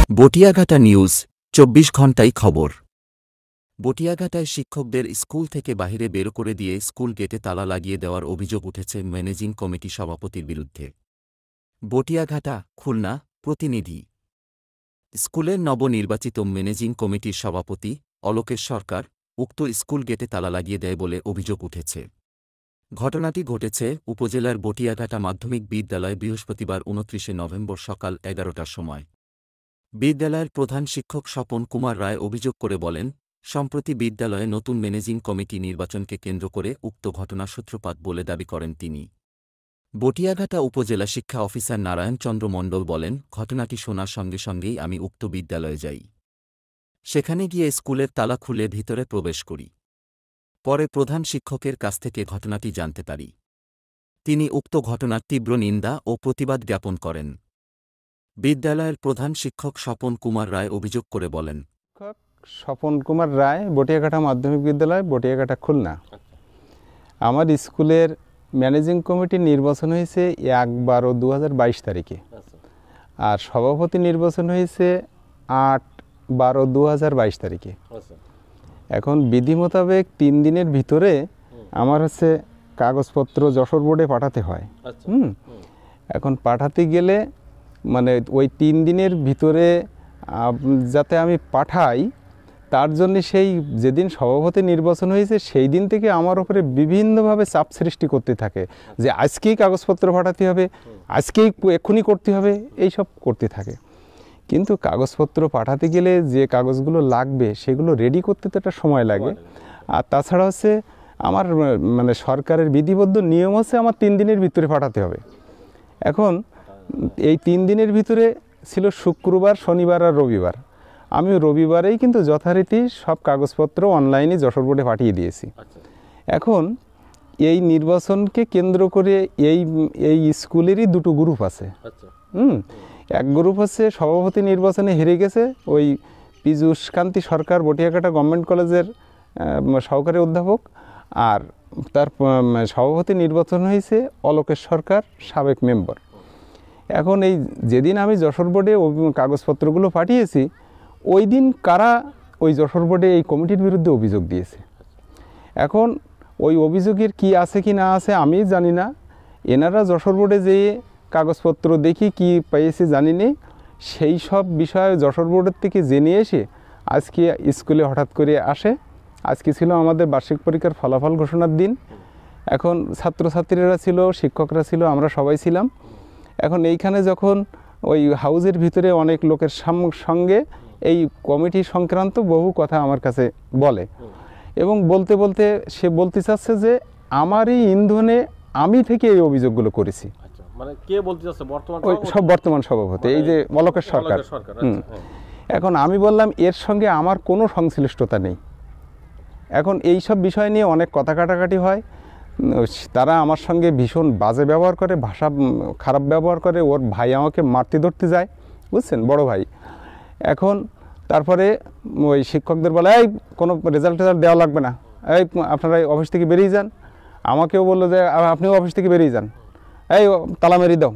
Batiaghata news ২৪ ঘণ্টাই খবর। বটিয়াঘাটায় শিক্ষকদের স্কুল থেকে বাহিরে বের করে দিয়ে স্কুল গেটে তালা লাগিয়ে দেওয়ার অভিযোগ উঠেছে ম্যানেজিং কমিটি সভাপতির বিরুদ্ধে। বটিয়াঘাটা, খুলনা প্রতিনিধি। স্কুলের নবনির্বাচিত ম্যানেজিং কমিটির সভাপতি অলোকেশ সরকার উক্ত স্কুল গেটে তালা লাগিয়ে দেয় বলে অভিযোগ উঠেছে। ঘটনাটি ঘটেছে উপজেলার বটিয়াঘাটা মাধ্যমিক বিদ্যালয়ে বৃহস্পতিবার ২৯ নভেম্বর সকাল ১১টার সময়। বিদ্যালয়ের প্রধান শিক্ষক স্বপন কুমার রায় অভিযোগ করে বলেন, সম্প্রতি বিদ্যালয়ে নতুন ম্যানেজিং কমিটি নির্বাচনকে কেন্দ্র করে উক্ত ঘটনার সূত্রপাত বলে দাবি করেন তিনি। বটিয়াঘাটা উপজেলা শিক্ষা অফিসার নারায়ণ চন্দ্র মণ্ডল বলেন, ঘটনাটি শোনার সঙ্গে সঙ্গেই আমি উক্ত বিদ্যালয়ে যাই। সেখানে গিয়ে স্কুলের তালা খুলে ভিতরে প্রবেশ করি। পরে প্রধান শিক্ষকের কাছ থেকে ঘটনাটি জানতে পারি। তিনি উক্ত ঘটনার তীব্র নিন্দা ও প্রতিবাদ জ্ঞাপন করেন। বিদ্যালয়ের প্রধান শিক্ষক স্বপন কুমার রায় অভিযোগ করে বলেন, স্বপন কুমার রায়, বটিয়াঘাটা মাধ্যমিক বিদ্যালয়, বটিয়াঘাটা, খুলনা। আমার স্কুলের ম্যানেজিং কমিটির নির্বাচন হয়েছে ১/১২/২০২২ তারিখে, আর সভাপতি নির্বাচন হয়েছে ৮/১২/২০২২ তারিখে। এখন বিধি মোতাবেক ৩ দিনের ভিতরে আমার কাগজপত্র যশোর বোর্ডে পাঠাতে হয়। এখন পাঠাতে গেলে মানে ওই ৩ দিনের ভিতরে যাতে আমি পাঠাই, তার জন্য সেই যেদিন সভাপতি নির্বাচন হয়েছে সেই দিন থেকে আমার উপরে বিভিন্নভাবে চাপ সৃষ্টি করতে থাকে যে আজকেই কাগজপত্র পাঠাতে হবে, আজকেই এক্ষুনি করতে হবে, এইসব করতে থাকে। কিন্তু কাগজপত্র পাঠাতে গেলে যে কাগজগুলো লাগবে সেগুলো রেডি করতে তো একটা সময় লাগে। আর তাছাড়া আমার মানে সরকারের বিধিবদ্ধ নিয়ম আমার ৩ দিনের ভিতরে পাঠাতে হবে। এখন এই ৩ দিনের ভিতরে ছিল শুক্রবার, শনিবার আর রবিবার। আমি রবিবারেই কিন্তু যথারীতি সব কাগজপত্র অনলাইনে যশোর বোর্ডে পাঠিয়ে দিয়েছি। এখন এই নির্বাচনকে কেন্দ্র করে এই স্কুলেরই দুটো গ্রুপ আছে। এক গ্রুপ সভাপতি নির্বাচনে হেরে গেছে ওই পীযূষ কান্তি সরকার, বটিয়াঘাটা গভর্নমেন্ট কলেজের সহকারী অধ্যাপক, আর তার সভাপতি নির্বাচন হয়েছে অলোকেশ সরকার, সাবেক মেম্বার। এখন এই যেদিন আমি যশোর বোর্ডে কাগজপত্রগুলো পাঠিয়েছি, ওই দিন কারা ওই যশোর বোর্ডে এই কমিটির বিরুদ্ধে অভিযোগ দিয়েছে। এখন ওই অভিযোগের কি আছে কি না আছে আমি জানি না। এনারা যশোর বোর্ডে যেয়ে কাগজপত্র দেখি কি পেয়েছে জানি না, সেই সব বিষয়ে যশোর বোর্ডের থেকে জেনে এসে আজকে স্কুলে হঠাৎ করে আসে। আজকে ছিল আমাদের বার্ষিক পরীক্ষার ফলাফল ঘোষণার দিন। এখন ছাত্রছাত্রীরা ছিল, শিক্ষকরা ছিল, আমরা সবাই ছিলাম। এখন এইখানে যখন ওই হাউজের ভিতরে অনেক লোকের সঙ্গে এই কমিটি সংক্রান্ত বহু কথা আমার কাছে বলে, এবং বলতে বলতে সে বলতে চাচ্ছে যে আমারই ইন্ধনে আমি থেকে এই অভিযোগগুলো করেছি। মানে কে বলতে চাচ্ছে? বর্তমান সভাপতি, এই যে অলোকেশ সরকার। এখন আমি বললাম এর সঙ্গে আমার কোনো সংশ্লিষ্টতা নেই। এখন এই সব বিষয় নিয়ে অনেক কথা কাটাকাটি হয়। তারা আমার সঙ্গে ভীষণ বাজে ব্যবহার করে, ভাষা খারাপ ব্যবহার করে। ওর ভাই আমাকে মারতে ধরতে যায়, বুঝছেন, বড় ভাই। এখন তারপরে ওই শিক্ষকদের বলে, এই কোনো রেজাল্ট দেওয়া লাগবে না, এই আপনারা অফিস থেকে বেরিয়ে যান। আমাকেও বললো যে আপনিও অফিস থেকে বেরিয়ে যান, এই তালা মেরে দাও।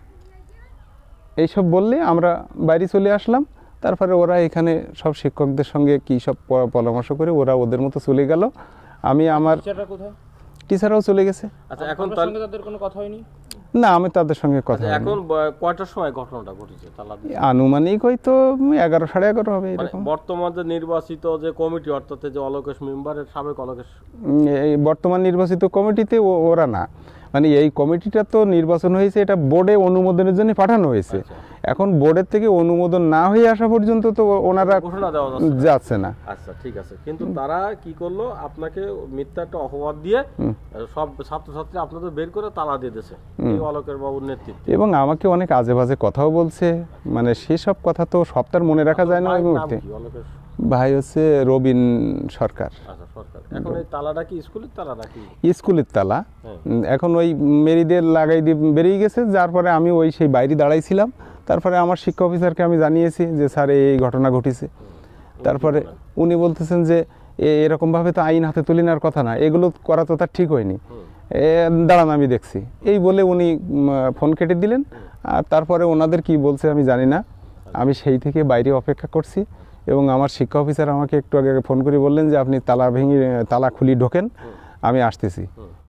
এইসব বললে আমরা বাইরে চলে আসলাম। তারপরে ওরা এখানে সব শিক্ষকদের সঙ্গে কী সব পরামর্শ করে ওরা ওদের মতো চলে গেল। আমি আমার টিচাররাও চলে গেছে। আচ্ছা, এখন তাদের কোনো কথা হয়নি? না, আমি তাদের সঙ্গে কথা হয়নি। এখন কয়টার সময় ঘটনাটা ঘটেছে? আনুমানিক হয়তো ১১, সাড়ে ১১ হবে এরকম। বর্তমান যে নির্বাচিত যে কমিটি, অর্থাৎ যে অলোকেশ মেম্বারের সাবেক অলোকেশ, এই বর্তমান নির্বাচিত কমিটিতে ওরা না, মানে এই কমিটিটা তো নির্বাচন হয়েছে, এটা বোর্ডে অনুমোদনের জন্য পাঠানো হয়েছে। এখন বোর্ডের থেকে অনুমোদন না হয়ে আসা পর্যন্ত তো ওনারা ঘোষণা দেওয়া যাচ্ছে না। আচ্ছা, ঠিক আছে। কিন্তু তারা কি করলো? আপনাকে মিথ্যা একটা অপবাদ দিয়ে সব ছাত্রছাত্রী আপনাদের বের করে তালা দিয়ে দিয়েছে এই অলোকেশ বাবুর নেতৃত্বে, এবং আমাকে অনেক আজে বাজে কথাও বলছে। মানে সেসব কথা তো সপ্তাহ মনে রাখা যায় না। ভাই রবিন সরকার। এখন এই তালাটা কি স্কুলের তালা নাকি? স্কুলের তালা। এখন ওই মেরিদের লাগাই দিয়ে বেরিয়ে গেছে, যার পরে আমি সেই বাইরে দাঁড়াইছিলাম। তারপরে আমার শিক্ষা অফিসারকে আমি জানিয়েছি যে স্যার এই ঘটনা ঘটেছে। তারপরে উনি বলতেছেন যে এরকমভাবে তো আইন হাতে তুলে নেওয়ার কথা না, এগুলো করা তো তার ঠিক হয়নি, দাঁড়ান আমি দেখছি, এই বলে উনি ফোন কেটে দিলেন। আর তারপরে ওনাদের কি বলছে আমি জানি না। আমি সেই থেকে বাইরে অপেক্ষা করছি এবং আমার শিক্ষা অফিসার আমাকে একটু আগে ফোন করে বললেন যে আপনি তালা খুলি ঢোকেন, আমি আসতেছি।